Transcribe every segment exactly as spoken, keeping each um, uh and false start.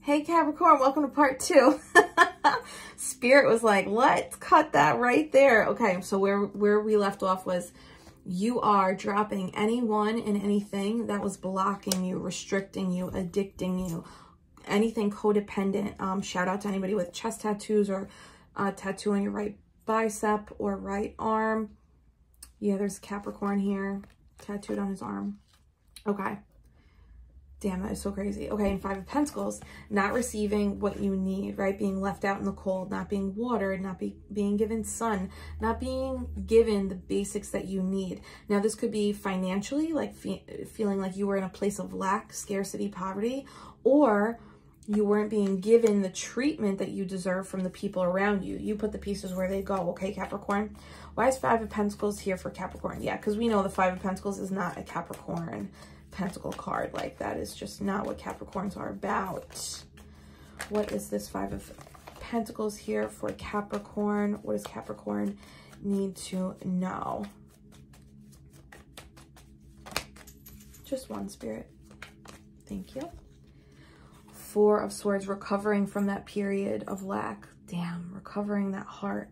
Hey Capricorn, welcome to part two. Spirit was like, let's cut that right there. Okay, so where, where we left off was you are dropping anyone and anything that was blocking you, restricting you, addicting you, anything codependent. Um, shout out to anybody with chest tattoos or a tattoo on your right bicep or right arm. Yeah, there's Capricorn here, tattooed on his arm. Okay. Damn, that is so crazy. Okay, and Five of Pentacles, not receiving what you need, right? Being left out in the cold, not being watered, not be, being given sun, not being given the basics that you need. Now, this could be financially, like fe feeling like you were in a place of lack, scarcity, poverty, or you weren't being given the treatment that you deserve from the people around you. You put the pieces where they go, okay, Capricorn? Why is Five of Pentacles here for Capricorn? Yeah, because we know the Five of Pentacles is not a Capricorn Pentacle card. Like, that is just not what Capricorns are about. What is this Five of Pentacles here for Capricorn? What does Capricorn need to know? Just one, Spirit. Thank you. Four of Swords, recovering from that period of lack. Damn, recovering that heart.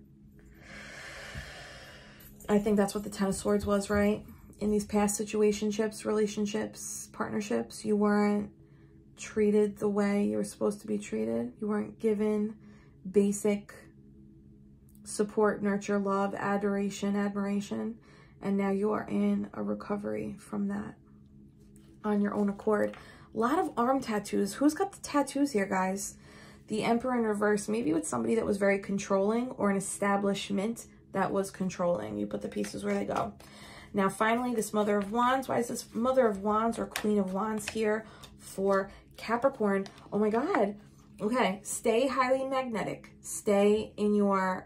I think that's what the Ten of Swords was, right? In these past situationships, relationships, partnerships, you weren't treated the way you were supposed to be treated. You weren't given basic support, nurture, love, adoration, admiration. And now you are in a recovery from that on your own accord. A lot of arm tattoos. Who's got the tattoos here, guys? The Emperor in reverse, maybe with somebody that was very controlling or an establishment that was controlling. You put the pieces where they go. Now, finally, this Mother of Wands. Why is this Mother of Wands or Queen of Wands here for Capricorn? Oh my God. Okay. Stay highly magnetic. Stay in your,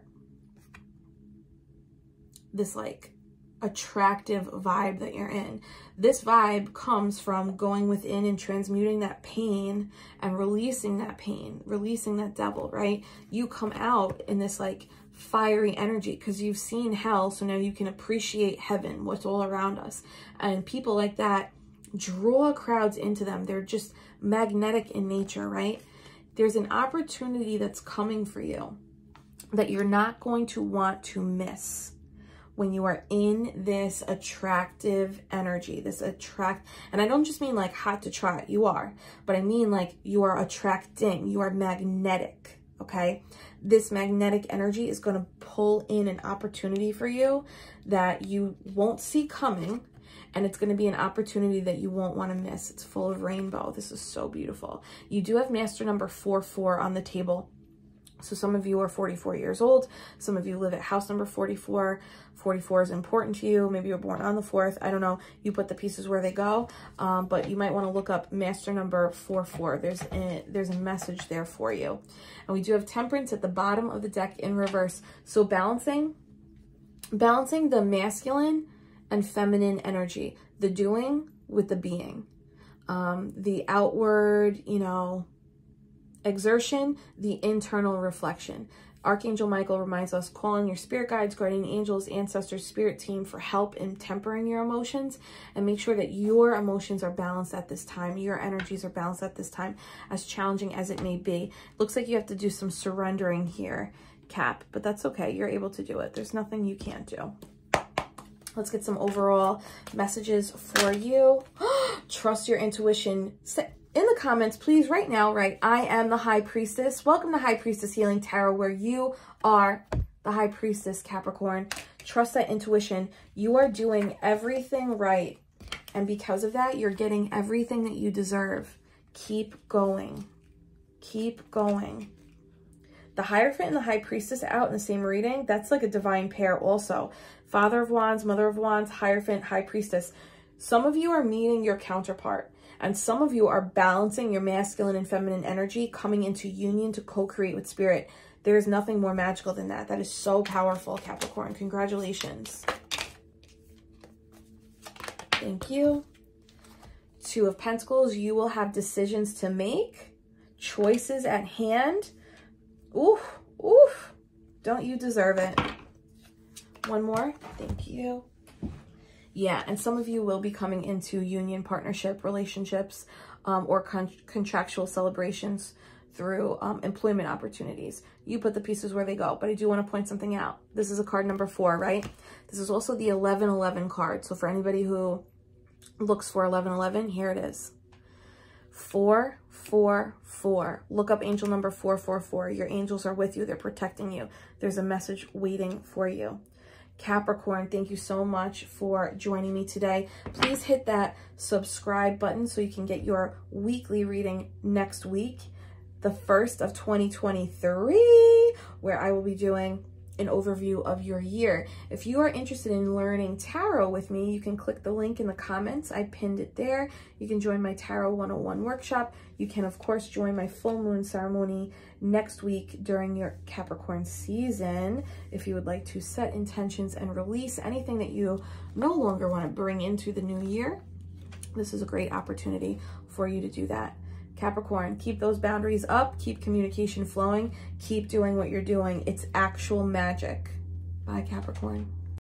this like attractive vibe that you're in. This vibe comes from going within and transmuting that pain and releasing that pain, releasing that devil, right? You come out in this like fiery energy because you've seen hell, so now you can appreciate heaven, what's all around us. And people like that draw crowds into them. They're just magnetic in nature, right? There's an opportunity that's coming for you that you're not going to want to miss when you are in this attractive energy, this attract, and I don't just mean like hot to try, you are, but I mean like you are attracting, you are magnetic, okay? This magnetic energy is going to pull in an opportunity for you that you won't see coming, and it's going to be an opportunity that you won't want to miss. It's full of rainbow. This is so beautiful. You do have master number four four on the table. So some of you are forty-four years old. Some of you live at house number forty-four. forty-four is important to you. Maybe you're born on the fourth. I don't know. You put the pieces where they go. Um, but you might want to look up master number four four. There's a, there's a message there for you. And we do have Temperance at the bottom of the deck in reverse. So balancing, balancing the masculine and feminine energy. The doing with the being. Um, the outward, you know, exertion, the internal reflection. Archangel Michael reminds us, call on your spirit guides, guardian angels, ancestors, spirit team for help in tempering your emotions, and make sure that your emotions are balanced at this time. Your energies are balanced at this time, as challenging as it may be. Looks like you have to do some surrendering here, Cap, but that's okay. You're able to do it. There's nothing you can't do. Let's get some overall messages for you. Trust your intuition. In the comments, please, right now, write, I am the High Priestess. Welcome to High Priestess Healing Tarot, where you are the High Priestess, Capricorn. Trust that intuition. You are doing everything right. And because of that, you're getting everything that you deserve. Keep going. Keep going. The Hierophant and the High Priestess out in the same reading, that's like a divine pair also. Father of Wands, Mother of Wands, Hierophant, High Priestess. Some of you are meeting your counterpart. And some of you are balancing your masculine and feminine energy, coming into union to co-create with spirit. There is nothing more magical than that. That is so powerful, Capricorn. Congratulations. Thank you. Two of Pentacles. You will have decisions to make. Choices at hand. Oof, oof. Don't you deserve it? One more. Thank you. Yeah, and some of you will be coming into union, partnership, relationships, um, or con contractual celebrations through um, employment opportunities. You put the pieces where they go. But I do want to point something out. This is a card number four, right? This is also the eleven eleven card. So for anybody who looks for eleven eleven, here it is. Four, four, four. Look up angel number four four four. Your angels are with you. They're protecting you. There's a message waiting for you. Capricorn, thank you so much for joining me today. Please hit that subscribe button so you can get your weekly reading next week, the first of twenty twenty-three, where I will be doing an overview of your year. If you are interested in learning tarot with me, you can click the link in the comments. I pinned it there. You can join my Tarot one oh one workshop. You can, of course, join my full moon ceremony next week during your Capricorn season if you would like to set intentions and release anything that you no longer want to bring into the new year. This is a great opportunity for you to do that. Capricorn, keep those boundaries up, keep communication flowing, keep doing what you're doing. It's actual magic. Bye, Capricorn.